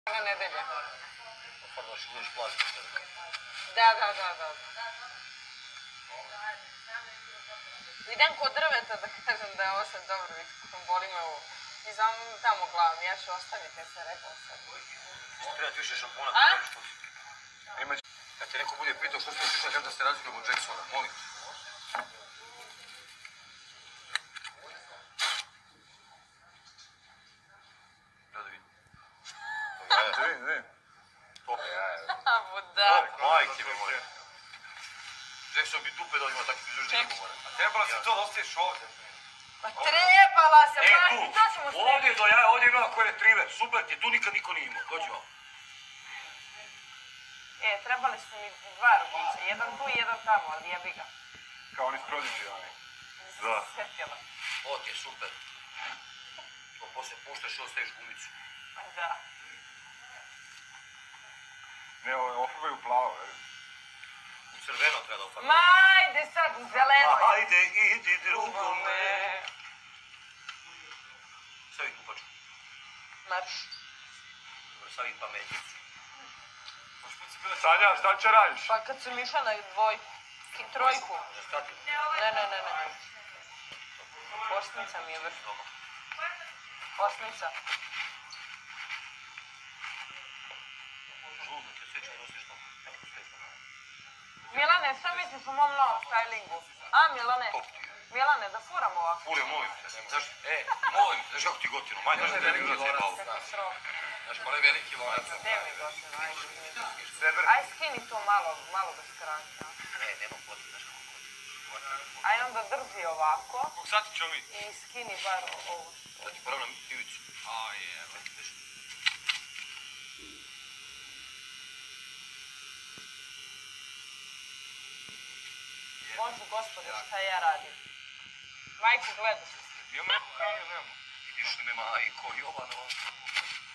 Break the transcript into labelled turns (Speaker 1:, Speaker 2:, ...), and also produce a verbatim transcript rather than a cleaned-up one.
Speaker 1: Na nedelje.
Speaker 2: Farmaš uviješ plastik.
Speaker 1: Da, da, da, da. Idem kod drveta da kažem da je ovo sad dobro, boli me ovo. I znam tamo glavu, ja ću ostaviti, ja sam rekao sad.
Speaker 2: Isto trebati više šampona.
Speaker 1: A?
Speaker 2: Kad te neko bude pitao što ste pričali, kažem da ste razlikujemo od Jacksona, molim. Da da vidim.
Speaker 3: Da vidim, da vidim.
Speaker 2: Top jaja.
Speaker 1: Budala.
Speaker 2: Top, majke mi moje. Jackson bi dupe da ima takvi frizuri da ne more. A trebala si to da ostaviš ovdje.
Speaker 1: Pa trebala sam,
Speaker 2: E,
Speaker 1: majke,
Speaker 2: tu,
Speaker 1: to ćemo sve.
Speaker 2: ovdje do ja, ovdje imala koji retriver, super ti, tu nikad niko nije imao, dođi vam.
Speaker 1: E, trebali su mi dva rukića, jedan tu i jedan tamo, ali jebi ga.
Speaker 3: Kao oni s Prodigy, oni.
Speaker 1: Nisam
Speaker 2: Da.
Speaker 1: se sjetila.
Speaker 2: Ovo ti je super. To poslije puštaš i ostaviš gumicu.
Speaker 1: Da.
Speaker 3: Ne, ovo ofrbaju plavo, veri.
Speaker 2: U crveno treba da ofarbaš.
Speaker 1: Ma, ajde sad u zeleno.
Speaker 2: Ma, ajde, idi drugome. Stavi kupačku.
Speaker 1: Marš.
Speaker 2: Stavi pametnicu.
Speaker 3: Sanja, šta će radiš?
Speaker 1: Pa kad sam išla na dvojku i trojku.
Speaker 2: Stati.
Speaker 1: Ne, ne, ne, ne. Osmica mi je vrš. Osmica.
Speaker 2: Žudno te sveća i nosiš to.
Speaker 1: Milane, šta misliš o mom novom stylingu? A, Milane?
Speaker 2: Top ti je.
Speaker 1: Milane, da furam ovako.
Speaker 2: Fure, molim te. Zašto? E, molim te, znaš kako ti gotino? Manje, znaš da je veliki lonac.
Speaker 1: Katastrofa.
Speaker 2: Znaš, pa ne veliki lonac.
Speaker 1: Gde mi gotovo, ajde.
Speaker 3: Sever.
Speaker 1: Aj, skini to malo, malo da skranka.
Speaker 2: Ne, nema potrebe, znaš kako gotino.
Speaker 1: Aj, onda drži ovako
Speaker 2: Kog sati ćemo mi?
Speaker 1: i skini bar ovo.
Speaker 2: Da ti poravnam ivicu. A, je, već.
Speaker 1: Bože gospode, šta ja radim? Majku, gledaš.
Speaker 3: Imamo neku hranu ili nemamo?
Speaker 2: Vidiš li me majko, Jovanova.